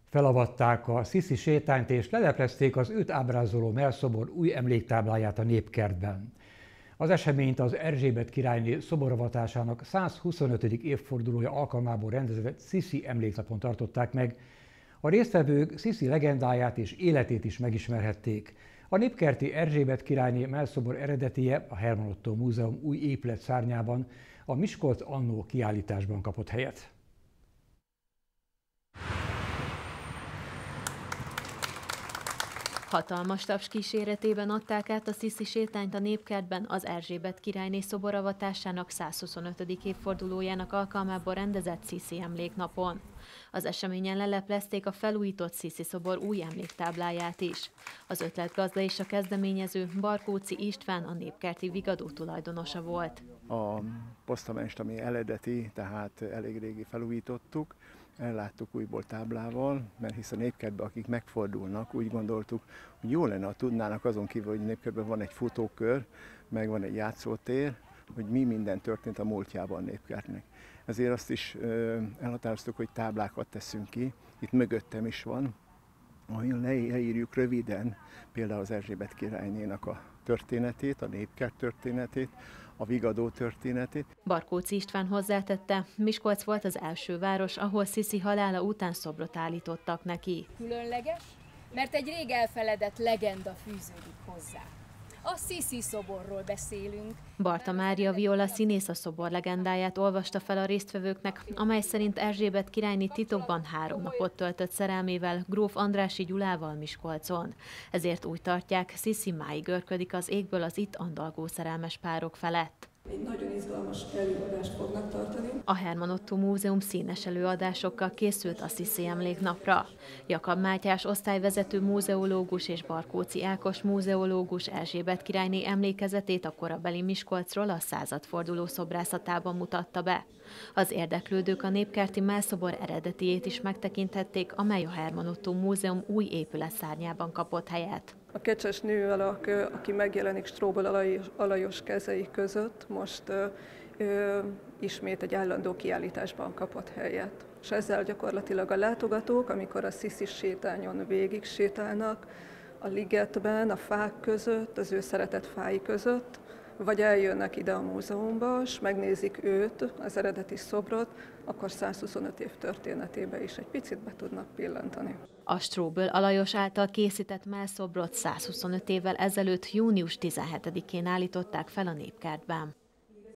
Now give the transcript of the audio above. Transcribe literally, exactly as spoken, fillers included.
Felavatták a Sziszi sétányt és leleplezték az őt ábrázoló mellszobor új emléktábláját a Népkertben. Az eseményt az Erzsébet királyné szoboravatásának százhuszonötödik évfordulója alkalmából rendezett Sziszi emléknapon tartották meg. A résztvevők Sziszi legendáját és életét is megismerhették. A népkerti Erzsébet királyné mellszobor eredetije a Herman Ottó Múzeum új épület szárnyában, a Miskolc Annó kiállításban kapott helyet. Hatalmas taps kíséretében adták át a Sziszi sétányt a Népkertben az Erzsébet királyné szoboravatásának százhuszonötödik évfordulójának alkalmából rendezett Sziszi emléknapon. Az eseményen leleplezték a felújított Sziszi szobor új emléktábláját is. Az ötletgazda és a kezdeményező Barkóczy István, a népkerti vigadó tulajdonosa volt. A posztamenst, ami eredeti, tehát elég régi felújítottuk, elláttuk újból táblával, mert hisz a Népkertben, akik megfordulnak, úgy gondoltuk, hogy jó lenne, ha tudnának azon kívül, hogy Népkertben van egy futókör, meg van egy játszótér, hogy mi minden történt a múltjában a Népkertnek. Ezért azt is ö, elhatároztuk, hogy táblákat teszünk ki, itt mögöttem is van, ahol leírjuk röviden például az Erzsébet királynénak a történetét, a Népkert történetét, a vigadó történetét. Barkóczy István hozzátette, Miskolc volt az első város, ahol Sziszi halála után szobrot állítottak neki. Különleges, mert egy rég elfeledett legenda fűződik hozzá. A Sziszi szoborról beszélünk. Barta Mária Viola színész a szobor legendáját olvasta fel a résztvevőknek, amely szerint Erzsébet királyné titokban három napot töltött szerelmével, gróf Andrássy Gyulával Miskolcon. Ezért úgy tartják, Sziszi máig örködik az égből az itt andalgó szerelmes párok felett. Egy nagyon izgalmas előadást fognak tartani. A Herman Ottó Múzeum színes előadásokkal készült a Sziszi emléknapra. Jakab Mátyás osztályvezető múzeológus és Barkóczy Ákos múzeológus Erzsébet királyné emlékezetét a korabeli Miskolcról a századforduló szobrászatában mutatta be. Az érdeklődők a népkerti mellszobor eredetiét is megtekinthették, amely a Herman Ottó Múzeum új épületszárnyában kapott helyet. A kecses nő alak, aki megjelenik Stróbol Alajos, Alajos kezei között, most ö, ö, ismét egy állandó kiállításban kapott helyet. És ezzel gyakorlatilag a látogatók, amikor a Sziszi sétányon végig sétálnak, a ligetben, a fák között, az ő szeretett fái között, vagy eljönnek ide a múzeumba, és megnézik őt, az eredeti szobrot, akkor százhuszonöt év történetébe is egy picit be tudnak pillantani. A Stróböl Alajos által készített mellszobrot százhuszonöt évvel ezelőtt június tizenhetedikén állították fel a Népkertben.